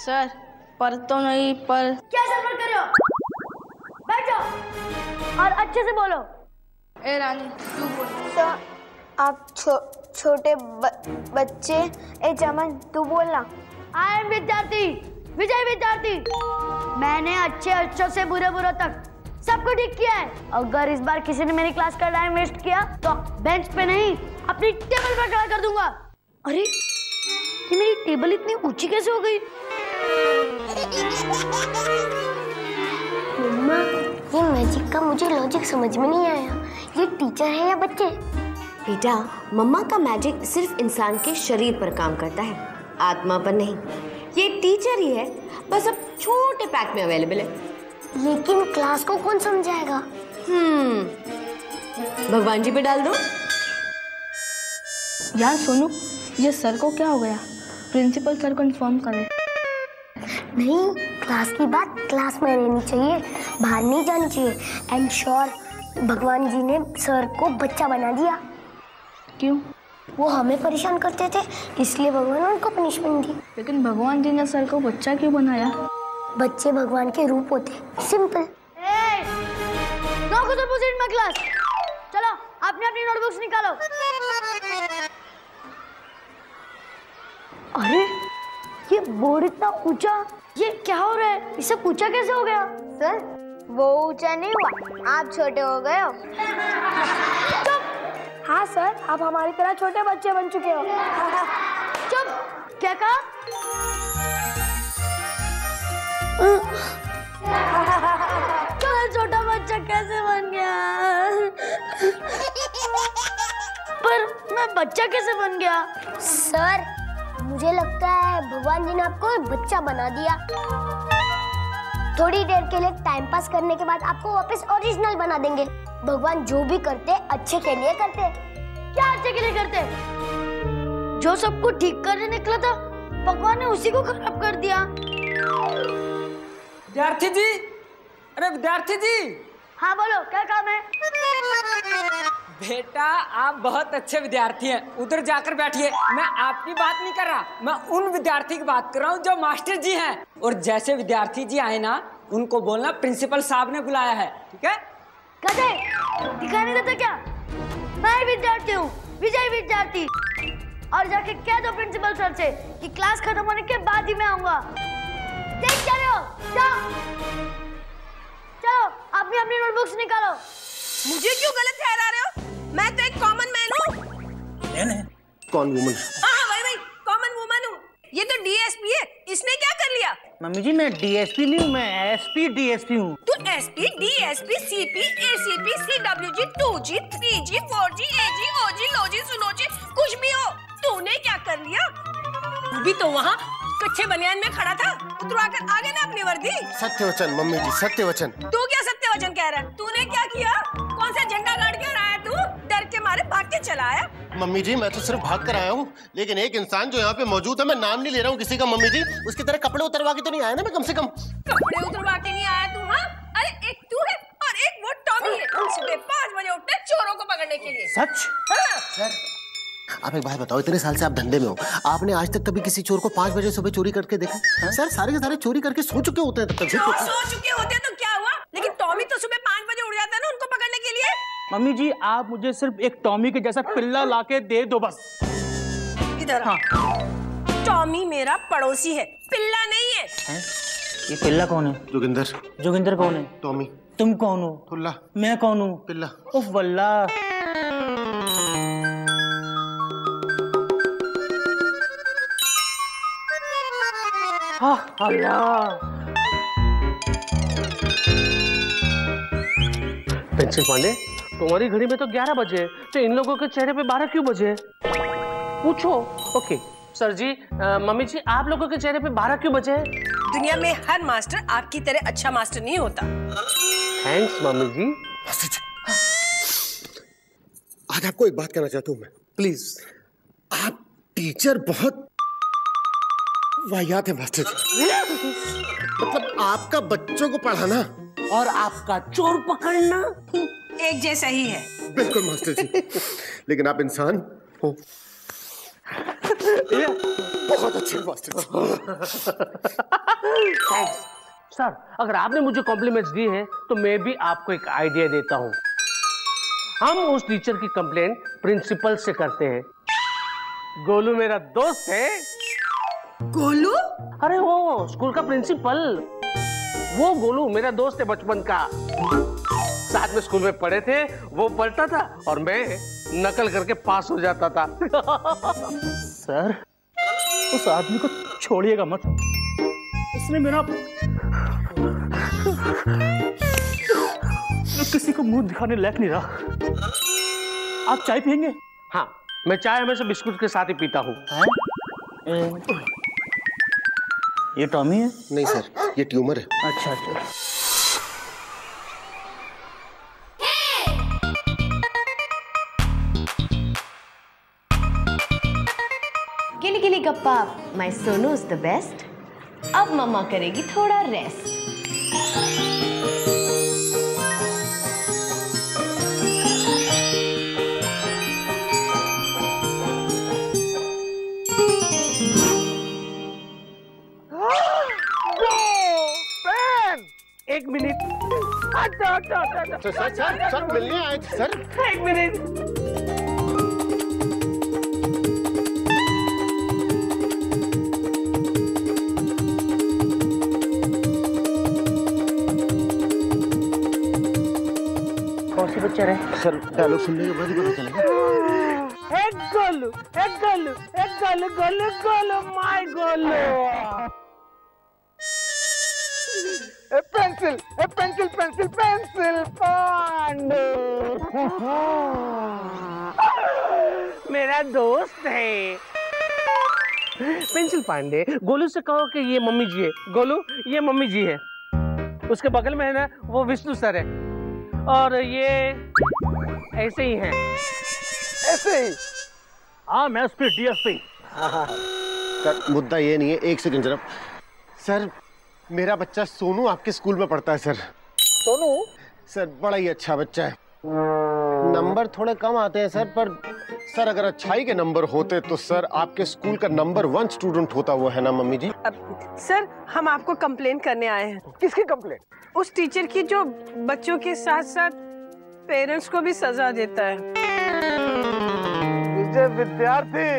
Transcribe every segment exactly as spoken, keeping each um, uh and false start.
Sir पर तो नहीं पर। क्या सर पर कर रहे हो? बैठ जाओ और अच्छे से बोलो। ए रानी तू बोल। सर आप छो, छोटे ब, बच्चे। ए चमन तू बोलना। आई एम विद्यार्थी, विजय विद्यार्थी। मैंने अच्छे अच्छों से बुरे बुरे तक सबको ठीक किया है। अगर इस बार किसी ने मेरी क्लास का टाइम वेस्ट किया तो बेंच पे नहीं अपनी टेबल पर खड़ा कर दूंगा। अरे ये मेरी टेबल इतनी ऊंची कैसे हो गई? मम्मा ये मैजिक का मुझे लॉजिक समझ में नहीं आया। ये टीचर है या बच्चे? बेटा मम्मा का मैजिक सिर्फ इंसान के शरीर पर काम करता है, आत्मा पर नहीं। ये टीचर ही है, बस अब छोटे पैक में अवेलेबल है। लेकिन क्लास को कौन समझाएगा? हम्म भगवान जी पे डाल दो। यार सोनू ये सर को क्या हो गया? प्रिंसिपल सर को इन्फॉर्म करें। नहीं, क्लास की बात क्लास में रहनी चाहिए, बाहर नहीं जानी चाहिए। एंड श्योर भगवान जी ने सर को बच्चा बना दिया। क्यों? वो हमें परेशान करते थे इसलिए भगवान ने उनको पनिशमेंट दी। लेकिन भगवान जी ने सर को बच्चा क्यों बनाया? बच्चे भगवान के रूप होते, सिंपल। क्लास चलो अपनी अपनी नोटबुक्स निकालो। अरे ये बोर्ड इतना ऊंचा, ये क्या हो रहा है? इसे ऊंचा कैसे हो गया? सर वो ऊंचा नहीं हुआ, आप छोटे हो गए हो। हाँ सर आप हमारी तरह छोटे बच्चे बन चुके हो। चुप, क्या कहा? छोटा बच्चा कैसे बन गया? पर मैं बच्चा कैसे बन गया? सर मुझे लगता है भगवान जी ने आपको बच्चा बना दिया। थोड़ी देर के लिए टाइम पास करने के बाद आपको वापस ओरिजिनल बना देंगे। भगवान जो भी करते अच्छे के लिए करते। क्या अच्छे के लिए करते? जो सबको ठीक करने निकला था भगवान ने उसी को खराब कर दिया। विद्यार्थी जी, अरे विद्यार्थी जी। हाँ बोलो, क्या काम है? बेटा आप बहुत अच्छे विद्यार्थी हैं, उधर जाकर बैठिए। मैं आपकी बात नहीं कर रहा, मैं उन विद्यार्थी की बात कर रहा हूँ जो मास्टर जी हैं। और जैसे विद्यार्थी जी आए ना उनको बोलना प्रिंसिपल साहब ने बुलाया है, ठीक है? कहते दिखाई नहीं देता क्या? मैं विद्यार्थी हूँ, विजय विद्यार्थी। और जाके कह दो प्रिंसिपल सर से कि क्लास खत्म होने के बाद ही मैं आऊंगा। देख क्या रहे हो? जाओ चलो अपनी अपनी नोटबुक्स निकालो। मुझे क्यों गलत ठहरा रहे हो? मैं तो एक कॉमन मैन हूँ। मैन? कौन वुमन? हाँ भाई भाई कॉमन वुमन हूँ। ये तो डीएसपी है, इसने क्या कर लिया? मम्मी जी मैं डीएसपी नहीं हूँ, मैं एसपी डीएसपी हूँ। तू SP, DSP, CP, ACP, CWG, two G, three G, four G, एजी, ओजी, लोजी, सुनोजी, कुछ भी हो, तूने क्या कर लिया? तू भी तो वहाँ कच्चे बनियान में खड़ा था, उतरवाकर आ गया ना अपनी वर्दी। सत्य वचन मम्मी जी, सत्य वचन। तू क्या सत्य वचन कह रहा है? तूने क्या किया? कौन सा झंडा गाड़ के आया तू? डर के मारे भाग के चला आया? मम्मी जी मैं तो सिर्फ भाग कर आया हूँ, लेकिन एक इंसान जो यहाँ पे मौजूद है, मैं नाम नहीं ले रहा हूँ किसी का मम्मी जी, उसकी तरह कपड़े उतरवा के तो नहीं आया ना मैं? कम से कम कपड़े उतरवा के नहीं आया तू? हाँ अरे एक तू है और एक वो टॉमी है, सुबह पाँच बजे उठते हैं चोरों को पकड़ने के लिए। सच? हाँ। सर आप एक बात बताओ, इतने साल से आप धंधे में हो, आपने आज तक कभी किसी चोर को पाँच बजे सुबह चोरी करके देखा? हा? सर सारे के सारे चोरी करके सो चुके होते हैं तब तक। तो सो चुके होते हैं तो क्या हुआ? लेकिन टॉमी तो सुबह पाँच बजे उठ जाता है ना उनको पकड़ने के लिए। मम्मी जी आप मुझे सिर्फ एक टॉमी के जैसा पिल्ला लाके दे दो बस। इधर हाँ। टॉमी मेरा पड़ोसी है, पिल्ला नहीं है, है? ये पिल्ला कौन है? जोगिंदर। जोगिंदर कौन है? टॉमी। तुम कौन हो? फुल्ला। मैं कौन हूँ? पिल्ला। उफ वल्ला। हाँ अल्लाह। पेंसिल पांडे तुम्हारी घड़ी में तो ग्यारह बजे, तो इन लोगों के चेहरे पे बारह क्यों बजे? पूछो। ओके सर जी, आ, मम्मी जी आप लोगों के चेहरे पे बारह क्यों बजे? दुनिया में हर मास्टर आपकी तरह अच्छा मास्टर नहीं होता। Thanks mummy ji. आज आपको एक बात कहना चाहता हूँ मैं, प्लीज। आप टीचर बहुत वाहियात है मास्टर जी। मतलब आपका बच्चों को पढ़ाना और आपका चोर पकड़ना एक जैसा ही है। बिल्कुल मास्टर जी, लेकिन आप इंसान हो। बहुत अच्छे मास्टर। Thanks sir. अगर आपने मुझे कॉम्प्लीमेंट्स दी हैं तो मैं भी आपको एक आइडिया देता हूँ। हम उस टीचर की कंप्लेंट प्रिंसिपल से करते हैं। गोलू मेरा दोस्त है। गोलू? अरे वो स्कूल का प्रिंसिपल, वो गोलू मेरा दोस्त है बचपन का। साथ में स्कूल में पढ़े थे, वो पढ़ता था और मैं नकल करके पास हो जाता था। सर उस आदमी को छोड़िएगा मत, उसने मेरा किसी को मुंह दिखाने लायक नहीं रहा। आप चाय पियेंगे? हाँ, मैं चाय हमेशा बिस्कुट के साथ ही पीता हूँ। ये टॉमी है? नहीं सर, ये ट्यूमर है। अच्छा अच्छा। गिली गिली गप्पा, my Sonu is the best. अब मम्मा करेगी थोड़ा रेस्ट। एक मिनट। अच्छा अच्छा अच्छा सर सर सर सर मिलने आए थे सर। एक मिनट। कौन सी पिक्चर है? सर डायलॉग सुनने के बाद ही पता चलेगा। एक गोलू, एक गोलू, एक Golu, Golu, Golu, my Golu. A pencil, a pencil, pencil, pencil, Pandey. मेरा दोस्त है पेंसिल पांडे। गोलू से कहो कि ये मम्मी जी है। गोलू, ये मम्मी जी है। उसके बगल में है ना, वो विष्णु सर है। और ये ऐसे ही हैं। ऐसे ही? हाँ, मैं उसपे डीएसपी। सर मुद्दा ये नहीं है, एक सेकंड जरा। सर मेरा बच्चा सोनू आपके स्कूल में पढ़ता है सर। सोनू? सर बड़ा ही अच्छा बच्चा है। नंबर थोड़े कम आते हैं सर, पर सर अगर अच्छाई के नंबर होते तो सर आपके स्कूल का नंबर वन स्टूडेंट होता। वो है ना मम्मी जी? अब, सर हम आपको कंप्लेन करने आए हैं। किसकी कंप्लेन? उस टीचर की जो बच्चों के साथ साथ पेरेंट्स को भी सजा देता है। विजय विद्यार्थी,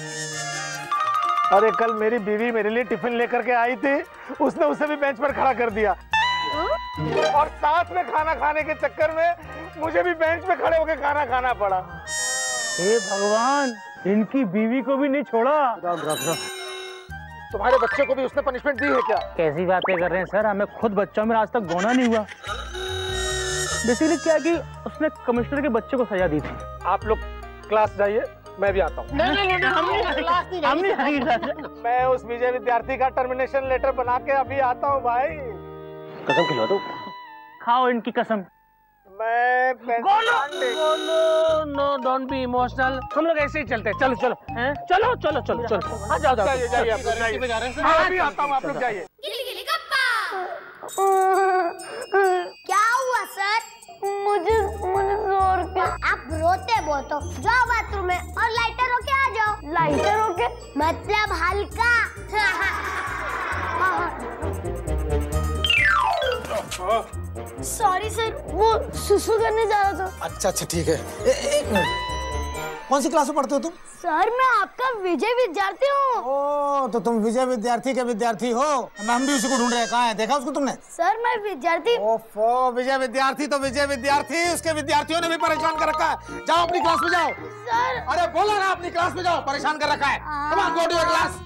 अरे कल मेरी बीवी मेरे लिए टिफिन लेकर के आई थी, उसने उसे भी बेंच पर खड़ा कर दिया और साथ में खाना खाने के चक्कर में मुझे भी बेंच पे खड़े होकर खाना खाना पड़ा। हे भगवान, इनकी बीवी को भी नहीं छोड़ा। राम राम राम। तुम्हारे बच्चे को भी उसने पनिशमेंट दी है क्या? कैसी बातें कर रहे हैं सर, हमें खुद बच्चा में आज तक गौना नहीं हुआ। बेसिकली क्या कि उसने कमिश्नर के बच्चे को सजा दी थी। आप लोग क्लास जाइए, मैं भी आता हूँ। नहीं नहीं नहीं, हम नहीं हम नहीं। मैं उस विजय विद्यार्थी का टर्मिनेशन लेटर बना के अभी आता हूँ भाई। कसम खिला दो। खाओ इनकी कसम। मैं Golu, Golu, no don't be emotional. हम लोग ऐसे ही चलते हैं। चलो चलो हैं? चलो चलो चलो चलो। हाँ जाओ जाओ। जाइए जाइए, आप लोग जाइए। मैं अभी आता हूँ, आप लोग जाइए। गिली गिली गप्पा। क्या हुआ सर? मुझे मुझे जोर के। आप रोते बहुत हो, जाओ बाथरूम में और लाइटर होके आ जाओ। लाइटर होके? मतलब हल्का। सॉरी सर, वो सुसु करने जा रहा था। अच्छा अच्छा ठीक है। ए, एक मिनट, कौन सी क्लास में पढ़ते हो तुम? सर मैं आपका विजय विद्यार्थी हूँ। ओ तो तुम विजय विद्यार्थी के विद्यार्थी हो। हम भी उसी को ढूंढ रहे हैं। कहाँ है? देखा उसको तुमने? सर मैं विद्यार्थी। ओफो, विजय विद्यार्थी तो विजय विद्यार्थी, उसके विद्यार्थियों ने भी परेशान कर रखा है। जाओ अपनी क्लास में जाओ। सर अरे बोला ना, अपनी क्लास में जाओ, परेशान कर रखा है। Come on, go to your class.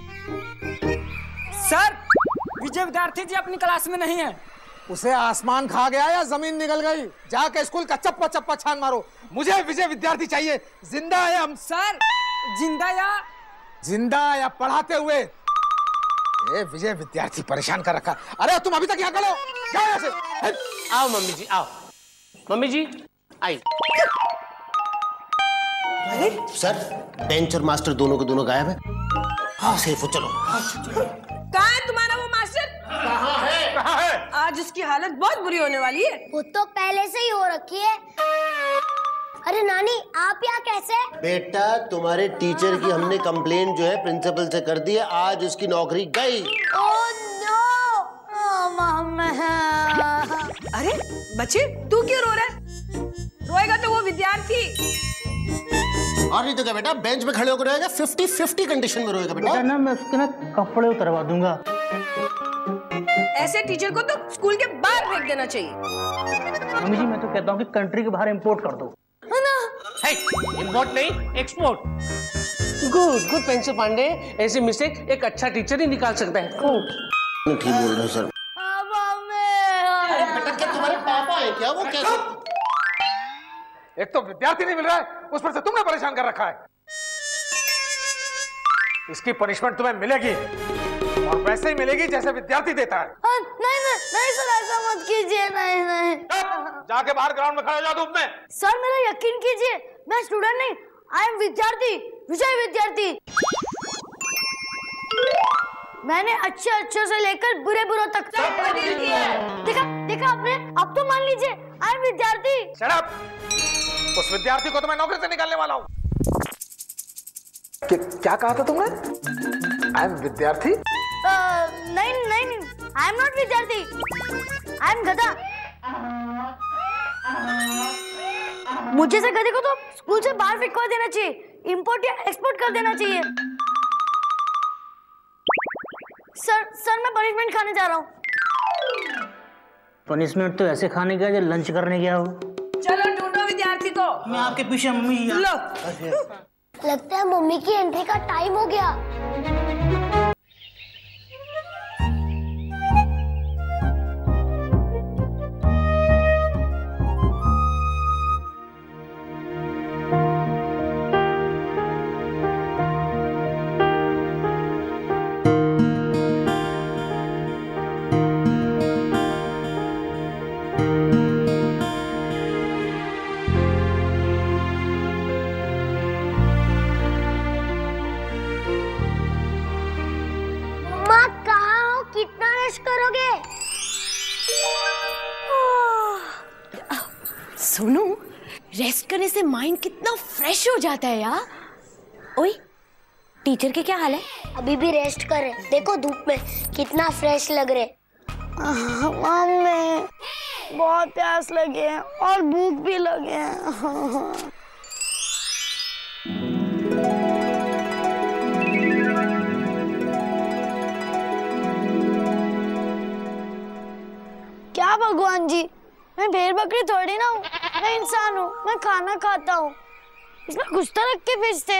Sir Vijay Vidyarthi ji अपनी क्लास में नहीं है। उसे आसमान खा गया या जमीन निकल गई? जाके स्कूल का चप्पा चप्पा छान मारो। मुझे विजय विद्यार्थी चाहिए, जिंदा है हम। सर जिंदा या जिंदा या पढ़ाते हुए? ए विजय विद्यार्थी परेशान कर रखा। अरे तुम अभी तक यहाँ खड़े हो, जाओ यहाँ से। आओ मम्मी जी, आओ मम्मी जी आई। सर बेंच और मास्टर दोनों के दोनों गायब है। हाँ सेफ हो, चलो। कहाँ है तुम्हारा वो मास्टर? कहाँ है? कहाँ है? आज उसकी हालत बहुत बुरी होने वाली है। वो तो पहले से ही हो रखी है। अरे नानी आप यहाँ कैसे? बेटा तुम्हारे टीचर की हमने कंप्लेंट जो है प्रिंसिपल से कर दी है, आज उसकी नौकरी गई। Oh no, mamma. अरे बच्चे तू क्यों रो रहा है? रोएगा तो वो विद्यार्थी। और नहीं तो क्या बेटा, बेंच पे खड़े होकर रोएगा, फिफ्टी फिफ्टी कंडीशन में रोएगा बेटा। बेटा ना मैं उसके ना कपड़े उतरवा दूंगा। ऐसे टीचर को तो स्कूल के बाहर फेंक देना चाहिए। मम्मी जी मैं तो कहता हूँ कि कंट्री के बाहर इंपोर्ट कर दो। इंपोर्ट नहीं export. Good good pencil Pandey, ऐसे मिस्टेक एक अच्छा टीचर ही निकाल सकता है। गुड ठीक बोल रहे सर। अरे बेटा क्या तुम्हारे पापा है क्या? वो कैसे? एक तो विद्यार्थी नहीं मिल रहा है, उस पर से तुमने परेशान कर रखा है। इसकी पनिशमेंट तुम्हें मिलेगी और वैसे ही मिलेगी जैसे विद्यार्थी देता है। आ, नहीं नहीं नहीं सर, ऐसा मत कीजिए। नहीं नहीं जाके बाहर ग्राउंड में खड़े हो जाओ धूप में। सर मेरा यकीन कीजिए, मैं स्टूडेंट नहीं, आई एम विद्यार्थी, विजय विद्यार्थी। मैंने अच्छे अच्छे से लेकर बुरे बुरे तक देखा देखा आपने। अब तो मान लीजिए I am Vidyarthi. Shut up. उस विद्यार्थी को तो मैं नौकरी से निकालने वाला हूँ। क्या कहा था तुमने? आई एम विद्यार्थी? uh, नहीं नहीं नहीं, आई एम नॉट विद्यार्थी, आई एम गधा। मुझे से गधे को तो स्कूल से बाहर फेंकवा देना चाहिए, इंपोर्ट या एक्सपोर्ट कर देना चाहिए। सर सर मैं पनिशमेंट खाने जा रहा हूँ। पनिशमेंट तो ऐसे खाने गया जो लंच करने गया हो। चलो ढूंढो विद्यार्थी को। मैं आपके पीछे मम्मी। लो। लगता है मम्मी की एंट्री का टाइम हो गया। सोनू, रेस्ट करने से माइंड कितना फ्रेश हो जाता है यार। ओए, टीचर के क्या हाल है? अभी भी रेस्ट कर रहे, देखो धूप में कितना फ्रेश लग रहे। मम्मी बहुत प्यास लगे है और भूख भी लगे है। क्या भगवान जी, मैं भेड़ बकरी थोड़ी ना हूँ, मैं इंसान हूँ, मैं खाना खाता हूँ, इसमें कुछ तो रख के भेजते।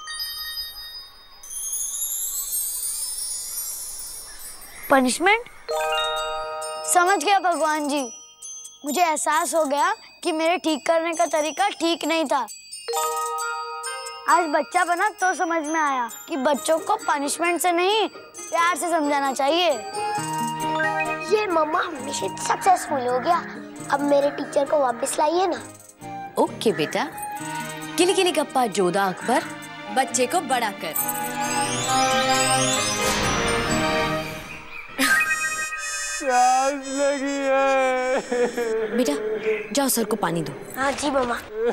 पनिशमेंट? समझ गया भगवान जी, मुझे एहसास हो गया कि मेरे ठीक करने का तरीका ठीक नहीं था। आज बच्चा बना तो समझ में आया कि बच्चों को पनिशमेंट से नहीं प्यार से समझाना चाहिए। ये मम्मा मिशन सक्सेसफुल हो गया, अब मेरे टीचर को वापस लाइए ना। ओके बेटा, गिली गिली गप्पा जोधा अकबर, बच्चे को बड़ा कर। प्यास लगी है। बेटा जाओ सर को पानी दो। हाँ जी mamma.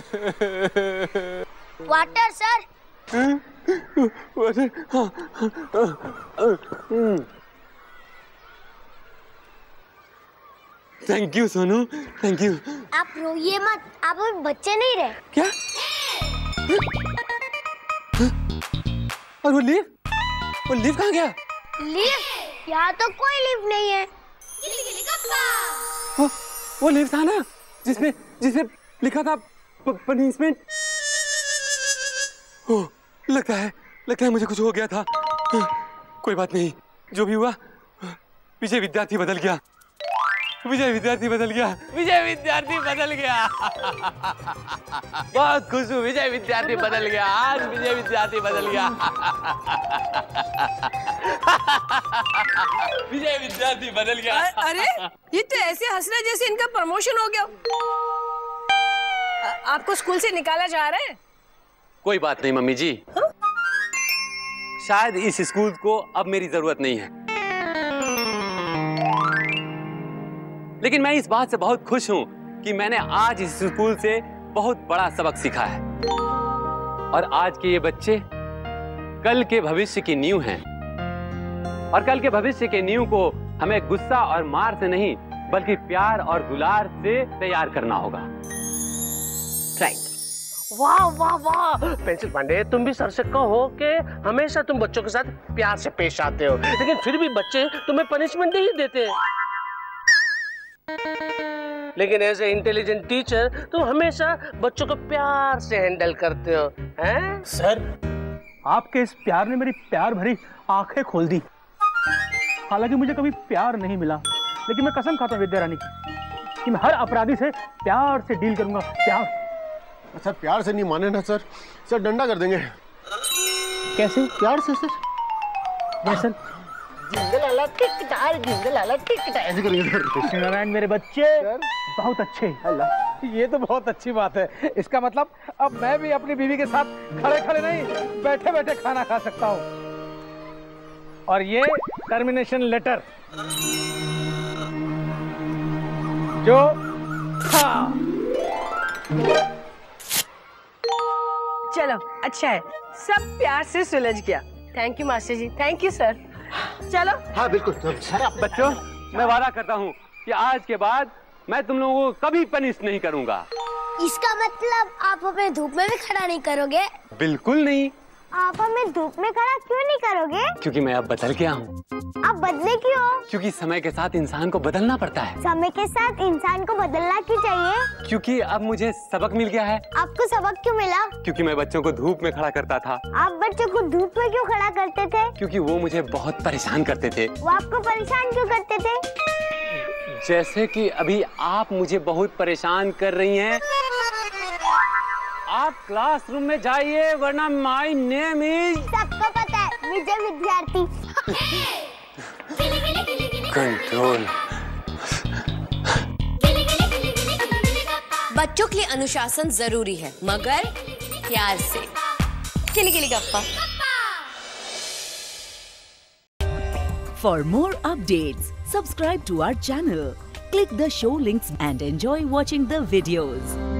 Water sir. Water. Thank you Sonu, thank you. आप रोइए मत, आप अभी बच्चे नहीं रहे। क्या? और वो लीव? वो लीव कहाँ गया? लीव? यहाँ तो कोई लीव नहीं है। गिली गिली गप्पा। वो वो लीव था ना जिसमें जिसमें लिखा था पनिशमेंट। ओह, लगता है लगता है मुझे कुछ हो गया था। कोई बात नहीं, जो भी हुआ विजय विद्यार्थी बदल गया। विजय विद्यार्थी बदल गया। विजय विद्यार्थी बदल गया। बहुत खुश हूँ, विजय विद्यार्थी बदल गया। आज विजय विद्यार्थी बदल गया। विजय विद्यार्थी बदल गया। अरे ये तो ऐसे हंस रहे जैसे इनका प्रमोशन हो गया। आपको स्कूल से निकाला जा रहा है? कोई बात नहीं मम्मी जी, हा? शायद इस स्कूल को अब मेरी जरूरत नहीं है, लेकिन मैं इस बात से बहुत खुश हूं कि मैंने आज इस स्कूल से बहुत बड़ा सबक सीखा है और आज के ये बच्चे कल के भविष्य की नींव हैं और कल के भविष्य के नींव को हमें गुस्सा और मार से नहीं बल्कि प्यार और दुलार से तैयार करना होगा। राइट। वाह वाह वाह पेंसिल पांडे, तुम भी सर से कहो कि हमेशा तुम बच्चों के साथ प्यार से पेश आते हो, लेकिन फिर भी बच्चे तुम्हें पनिशमेंट नहीं देते। लेकिन एज ए इंटेलिजेंट टीचर तुम हमेशा बच्चों को प्यार से हैंडल करते हो, हैं? सर, आपके इस प्यार ने मेरी प्यार भरी आंखें खोल दी। हालांकि मुझे कभी प्यार नहीं मिला, लेकिन मैं कसम खाता हूँ विद्या रानी कि मैं हर अपराधी से प्यार से डील करूंगा। प्यार। सर प्यार से नहीं माने ना सर, सर डंडा कर देंगे। कैसे? प्यार से सर। सर जिंगल टिकटार जिंगल टिकटार ऐसे करेंगे सर। विष्णु नारायण मेरे बच्चे बहुत अच्छे। अल्लाह, ये तो बहुत अच्छी बात है। इसका मतलब अब मैं भी अपनी बीवी के साथ खड़े खड़े नहीं बैठे बैठे खाना खा सकता हूँ। और ये टर्मिनेशन लेटर जो हाँ। चलो अच्छा है, सब प्यार से सुलझ गया। थैंक यू मास्टर जी, थैंक यू सर। चलो। हाँ बिल्कुल सर। बच्चों, मैं वादा करता हूँ कि आज के बाद मैं तुम लोगों को कभी पनिश नहीं करूंगा। इसका मतलब आप हमें धूप में भी खड़ा नहीं करोगे? बिल्कुल नहीं। आप हमें धूप में खड़ा क्यों नहीं करोगे? क्योंकि मैं अब बदल गया हूँ। आप बदले क्यों? क्योंकि समय के साथ इंसान को बदलना पड़ता है। समय के साथ इंसान को बदलना क्यों चाहिए? क्योंकि अब मुझे सबक मिल गया है। आपको सबक क्यों मिला? क्योंकि मैं बच्चों को धूप में खड़ा करता था। आप बच्चों को धूप में क्यों खड़ा करते थे? क्योंकि वो मुझे बहुत परेशान करते थे। वो आपको परेशान क्यों करते थे? जैसे कि अभी आप मुझे बहुत परेशान कर रही हैं। आप क्लासरूम में जाइए वरना माय नेम इज। सबको पता है, विजय विद्यार्थी। कंट्रोल। बच्चों के लिए अनुशासन जरूरी है, मगर प्यार से। गिली गिली गप्पा। For more updates, subscribe to our channel, click the show links and enjoy watching the videos.